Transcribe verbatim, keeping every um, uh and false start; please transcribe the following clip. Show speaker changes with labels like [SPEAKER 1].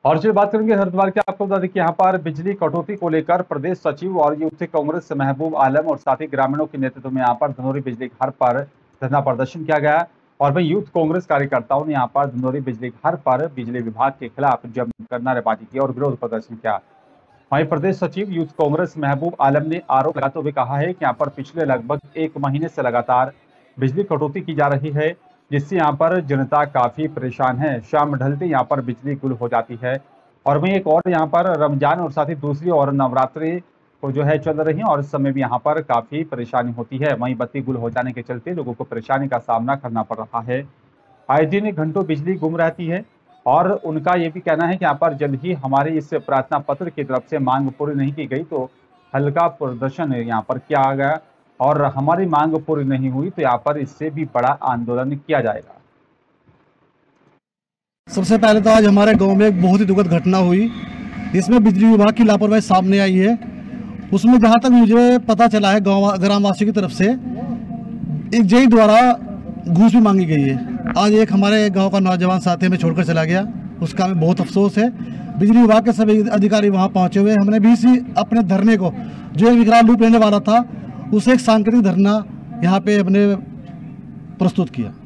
[SPEAKER 1] और जो बात करेंगे हरिद्वार की, आपको बता दें कि यहाँ पर बिजली कटौती को लेकर प्रदेश सचिव और यूथ कांग्रेस महबूब आलम और साथ ही ग्रामीणों के नेतृत्व में यहाँ पर धनौरी बिजली घर पर धरना प्रदर्शन किया गया। और वही यूथ कांग्रेस कार्यकर्ताओं ने यहाँ पर धनौरी बिजली घर पर बिजली विभाग के खिलाफ जमकर नारेबाजी की और विरोध प्रदर्शन किया। वहीं प्रदेश सचिव यूथ कांग्रेस महबूब आलम ने आरोप लगाते हुए कहा है कि यहाँ पर पिछले लगभग एक महीने से लगातार बिजली कटौती की जा रही है, जिससे यहाँ पर जनता काफी परेशान है। शाम ढलते यहाँ पर बिजली गुल हो जाती है। और वहीं एक और यहाँ पर रमजान और साथ ही दूसरी और नवरात्रि को जो है चल रही है और इस समय भी यहाँ पर काफी परेशानी होती है। वहीं बत्ती गुल हो जाने के चलते लोगों को परेशानी का सामना करना पड़ रहा है। आए दिन घंटों बिजली गुम रहती है और उनका ये भी कहना है कि यहाँ पर जल्द ही हमारे इस प्रार्थना पत्र की तरफ से मांग पूरी नहीं की गई तो हल्का प्रदर्शन यहाँ पर किया गया और हमारी मांग पूरी नहीं हुई तो यहाँ पर इससे भी बड़ा आंदोलन किया जाएगा।
[SPEAKER 2] सबसे पहले तो आज हमारे गांव में एक बहुत ही दुखद घटना हुई, इसमें बिजली विभाग की लापरवाही सामने आई है। उसमें जहां तक मुझे पता चला है, गांव ग्रामवासियों की तरफ से एक जेई द्वारा घूस भी मांगी गई है। आज एक हमारे गांव का नौजवान साथी हमें छोड़कर चला गया, उसका हमें बहुत अफसोस है। बिजली विभाग के सभी अधिकारी वहां पहुंचे हुए, हमने भी इसी अपने धरने को, जो एक विकराल रूप लेने वाला था, उसे एक सांकेतिक धरना यहाँ पे अपने प्रस्तुत किया।